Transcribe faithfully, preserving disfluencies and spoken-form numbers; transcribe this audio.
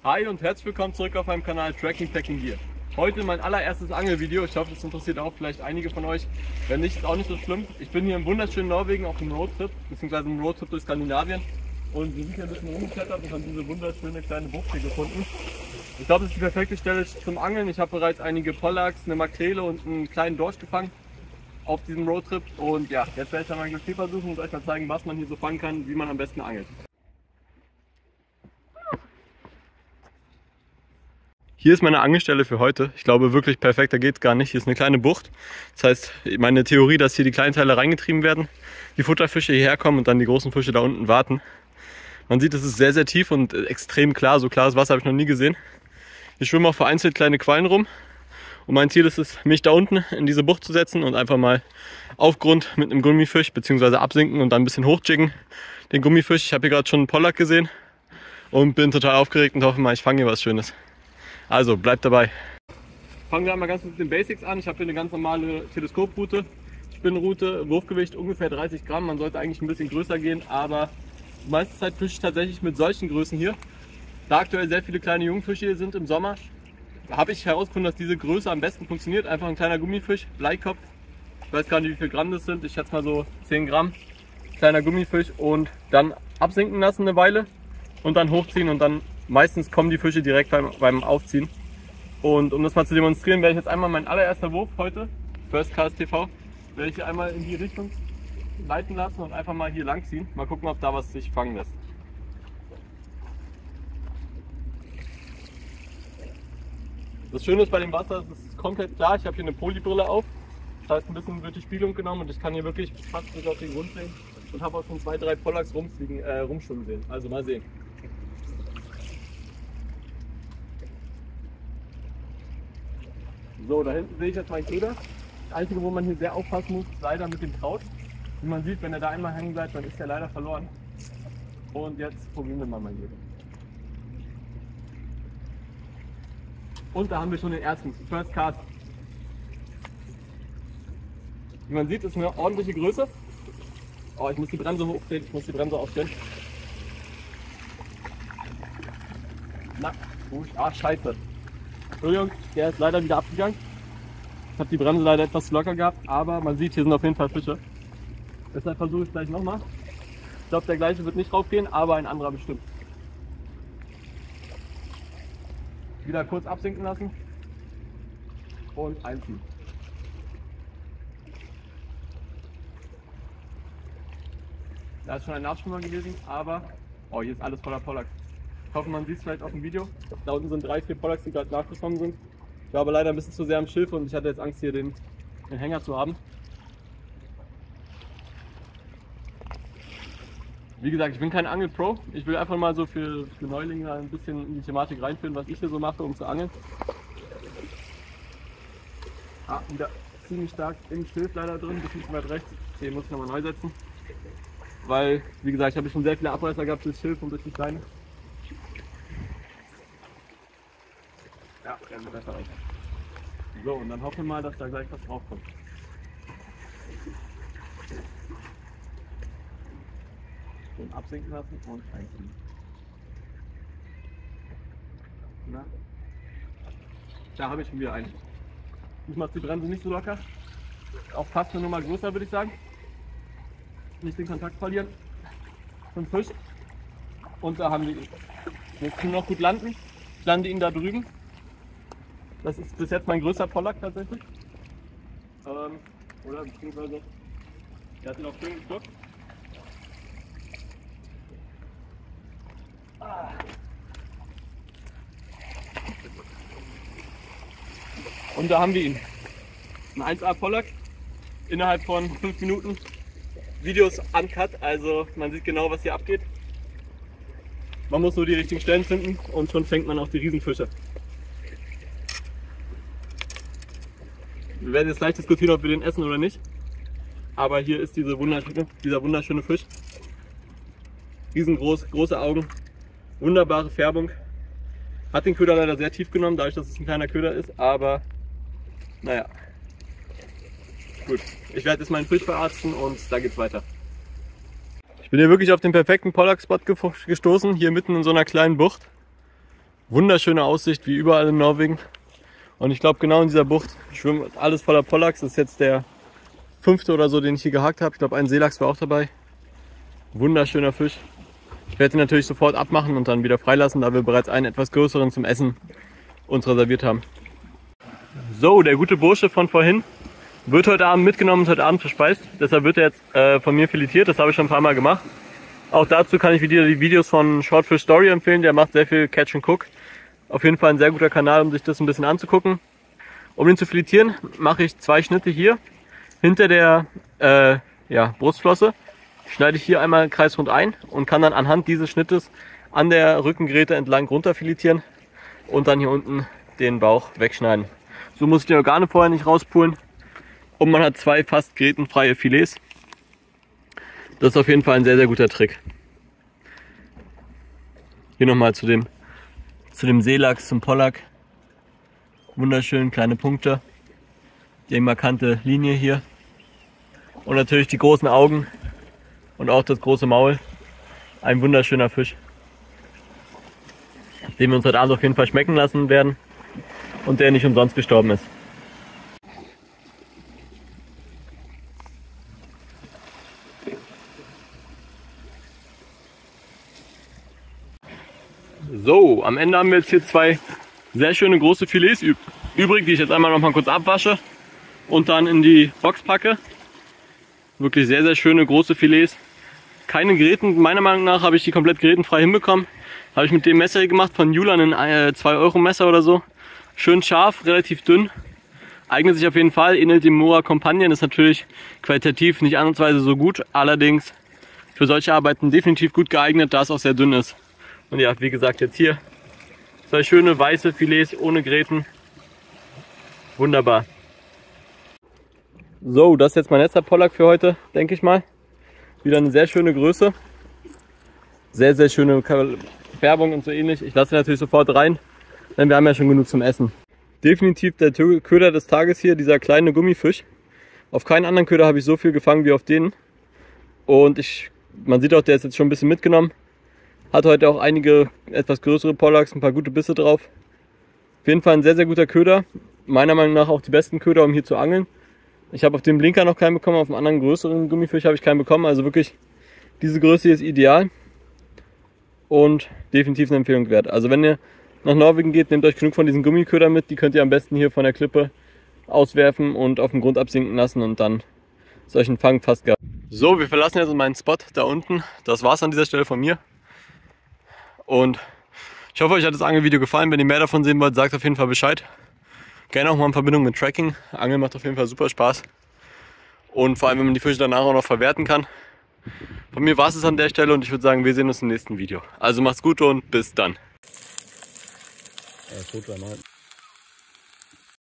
Hi und herzlich willkommen zurück auf meinem Kanal Tracking Packing Gear. Heute mein allererstes Angelvideo. Ich hoffe, das interessiert auch vielleicht einige von euch. Wenn nicht, ist auch nicht so schlimm. Ich bin hier im wunderschönen Norwegen auf einem Roadtrip, beziehungsweise einem Roadtrip durch Skandinavien. Und wir sind hier ein bisschen rumgeklettert und haben diese wunderschöne kleine Bucht hier gefunden. Ich glaube, das ist die perfekte Stelle zum Angeln. Ich habe bereits einige Pollacks, eine Makrele und einen kleinen Dorsch gefangen auf diesem Roadtrip. Und ja, jetzt werde ich dann mal Glück versuchen und euch mal zeigen, was man hier so fangen kann, wie man am besten angelt. Hier ist meine Angelstelle für heute. Ich glaube wirklich perfekt, da geht es gar nicht. Hier ist eine kleine Bucht. Das heißt, meine Theorie, dass hier die kleinen Teile reingetrieben werden, die Futterfische hierher kommen und dann die großen Fische da unten warten. Man sieht, es ist sehr, sehr tief und extrem klar. So klares Wasser habe ich noch nie gesehen. Hier schwimmen auch vereinzelt kleine Quallen rum. Und mein Ziel ist es, mich da unten in diese Bucht zu setzen und einfach mal auf Grund mit einem Gummifisch bzw. absinken und dann ein bisschen hochjiggen den Gummifisch. Ich habe hier gerade schon einen Pollack gesehen und bin total aufgeregt und hoffe mal, ich fange hier was Schönes. Also bleibt dabei. Fangen wir einmal ganz mit den Basics an. Ich habe hier eine ganz normale Teleskoproute, Spinnenrute, Wurfgewicht ungefähr dreißig Gramm. Man sollte eigentlich ein bisschen größer gehen, aber die meiste Zeit fische ich tatsächlich mit solchen Größen hier. Da aktuell sehr viele kleine Jungfische hier sind im Sommer, habe ich herausgefunden, dass diese Größe am besten funktioniert. Einfach ein kleiner Gummifisch, Bleikopf. Ich weiß gar nicht, wie viel Gramm das sind. Ich schätze mal so zehn Gramm. Kleiner Gummifisch und dann absinken lassen eine Weile und dann hochziehen und dann meistens kommen die Fische direkt beim, beim Aufziehen. Und um das mal zu demonstrieren, werde ich jetzt einmal mein allererster Wurf heute, First Cast T V, werde ich hier einmal in die Richtung leiten lassen und einfach mal hier lang ziehen. Mal gucken, ob da was sich fangen lässt. Das Schöne ist bei dem Wasser, es ist komplett klar. Ich habe hier eine Polybrille auf. Das heißt, ein bisschen wird die Spiegelung genommen und ich kann hier wirklich fast bis auf den Grund sehen. Und habe auch schon zwei, drei Pollacks rumfliegen, äh, rumschwimmen sehen. Also mal sehen. So, da hinten sehe ich jetzt meinen Köder. Das Einzige, wo man hier sehr aufpassen muss, ist leider mit dem Kraut. Wie man sieht, wenn er da einmal hängen bleibt, dann ist er leider verloren. Und jetzt probieren wir mal mein Köder. Und da haben wir schon den ersten, First Cast. Wie man sieht, ist eine ordentliche Größe. Oh, ich muss die Bremse hochdrehen, ich muss die Bremse aufstellen. Na, gut, ah, scheiße. Entschuldigung, der ist leider wieder abgegangen. Ich habe die Bremse leider etwas zu locker gehabt, aber man sieht, hier sind auf jeden Fall Fische. Deshalb versuche ich es gleich nochmal. Ich glaube, der gleiche wird nicht raufgehen, aber ein anderer bestimmt. Wieder kurz absinken lassen und einziehen. Da ist schon ein Nachschwimmer gewesen, aber oh, hier ist alles voller Pollacks. Ich hoffe, man sieht es vielleicht auf dem Video. Da unten sind drei, vier Pollacks, die gerade nachgekommen sind. Ich war aber leider ein bisschen zu sehr am Schilf und ich hatte jetzt Angst, hier den, den Hänger zu haben. Wie gesagt, ich bin kein Angel-Pro. Ich will einfach mal so für, für Neulinge ein bisschen in die Thematik reinführen, was ich hier so mache, um zu angeln. Ah, wieder ziemlich stark im Schilf leider drin, ein bisschen zu weit rechts. Den muss ich nochmal neu setzen. Weil, wie gesagt, ich habe schon sehr viele Abreißer gehabt durch Schilf und durch die Steine. Ja, der wird besser aus. So, und dann hoffen wir mal, dass da gleich was draufkommt. Und absinken lassen und einziehen. Na? Da habe ich schon wieder einen. Ich mache die Bremse nicht so locker. Auch fast eine Nummer größer, würde ich sagen. Nicht den Kontakt verlieren. Zum Fisch. Und da haben wir ihn. Jetzt können wir noch gut landen. Ich lande ihn da drüben. Das ist bis jetzt mein größter Pollack tatsächlich. Ähm, oder beziehungsweise, der hat ihn auch schön geschluckt. Ah. Und da haben wir ihn. Ein eins A Pollack. Innerhalb von fünf Minuten. Videos uncut, also man sieht genau, was hier abgeht. Man muss nur die richtigen Stellen finden und schon fängt man auch die Riesenfische. Wir werden jetzt gleich diskutieren, ob wir den essen oder nicht. Aber hier ist diese wunderschöne, dieser wunderschöne Fisch. Riesengroß, große Augen, wunderbare Färbung. Hat den Köder leider sehr tief genommen, dadurch, dass es ein kleiner Köder ist, aber naja. Gut, ich werde jetzt meinen Fisch verarzten und dann geht's weiter. Ich bin hier wirklich auf den perfekten Pollack-Spot gestoßen, hier mitten in so einer kleinen Bucht. Wunderschöne Aussicht wie überall in Norwegen. Und ich glaube, genau in dieser Bucht schwimmt alles voller Pollachs. Das ist jetzt der fünfte oder so, den ich hier gehakt habe. Ich glaube, ein Seelachs war auch dabei. Wunderschöner Fisch. Ich werde ihn natürlich sofort abmachen und dann wieder freilassen, da wir bereits einen etwas größeren zum Essen uns reserviert haben. So, der gute Bursche von vorhin wird heute Abend mitgenommen und heute Abend verspeist. Deshalb wird er jetzt äh, von mir filetiert. Das habe ich schon ein paar Mal gemacht. Auch dazu kann ich wieder die Videos von Shortfish Story empfehlen. Der macht sehr viel Catch and Cook. Auf jeden Fall ein sehr guter Kanal, um sich das ein bisschen anzugucken. Um ihn zu filetieren, mache ich zwei Schnitte hier. Hinter der äh, ja, Brustflosse schneide ich hier einmal kreisrund ein und kann dann anhand dieses Schnittes an der Rückengräte entlang runter filetieren und dann hier unten den Bauch wegschneiden. So muss ich die Organe vorher nicht rauspulen und man hat zwei fast grätenfreie Filets. Das ist auf jeden Fall ein sehr, sehr guter Trick. Hier nochmal zu dem Zu dem Seelachs, zum Pollack. Wunderschön, kleine Punkte. Die markante Linie hier. Und natürlich die großen Augen und auch das große Maul. Ein wunderschöner Fisch, den wir uns heute Abend auf jeden Fall schmecken lassen werden und der nicht umsonst gestorben ist. So, am Ende haben wir jetzt hier zwei sehr schöne große Filets übrig, die ich jetzt einmal noch mal kurz abwasche und dann in die Box packe. Wirklich sehr, sehr schöne große Filets. Keine Gräten, meiner Meinung nach habe ich die komplett grätenfrei hinbekommen. Habe ich mit dem Messer hier gemacht, von Julian, ein zwei Euro Messer oder so. Schön scharf, relativ dünn. Eignet sich auf jeden Fall, ähnelt dem Mora Companion, ist natürlich qualitativ nicht ansatzweise so gut, allerdings für solche Arbeiten definitiv gut geeignet, da es auch sehr dünn ist. Und ja, wie gesagt, jetzt hier zwei schöne weiße Filets ohne Gräten. Wunderbar. So, das ist jetzt mein letzter Pollack für heute, denke ich mal. Wieder eine sehr schöne Größe. Sehr, sehr schöne Färbung und so ähnlich. Ich lasse ihn natürlich sofort rein, denn wir haben ja schon genug zum Essen. Definitiv der Köder des Tages hier, dieser kleine Gummifisch. Auf keinen anderen Köder habe ich so viel gefangen wie auf den. Und ich, man sieht auch, der ist jetzt schon ein bisschen mitgenommen. Hat heute auch einige etwas größere Pollacks, ein paar gute Bisse drauf. Auf jeden Fall ein sehr, sehr guter Köder. Meiner Meinung nach auch die besten Köder, um hier zu angeln. Ich habe auf dem Blinker noch keinen bekommen, auf dem anderen größeren Gummifisch habe ich keinen bekommen. Also wirklich, diese Größe hier ist ideal und definitiv eine Empfehlung wert. Also wenn ihr nach Norwegen geht, nehmt euch genug von diesen Gummiködern mit. Die könnt ihr am besten hier von der Klippe auswerfen und auf dem Grund absinken lassen und dann ist euch ein Fang fast gehabt. So, wir verlassen jetzt meinen Spot da unten. Das war's an dieser Stelle von mir. Und ich hoffe, euch hat das Angelvideo gefallen. Wenn ihr mehr davon sehen wollt, sagt auf jeden Fall Bescheid. Gerne auch mal in Verbindung mit Tracking. Angeln macht auf jeden Fall super Spaß. Und vor allem, wenn man die Fische danach auch noch verwerten kann. Von mir war es an der Stelle und ich würde sagen, wir sehen uns im nächsten Video. Also macht's gut und bis dann. Ja,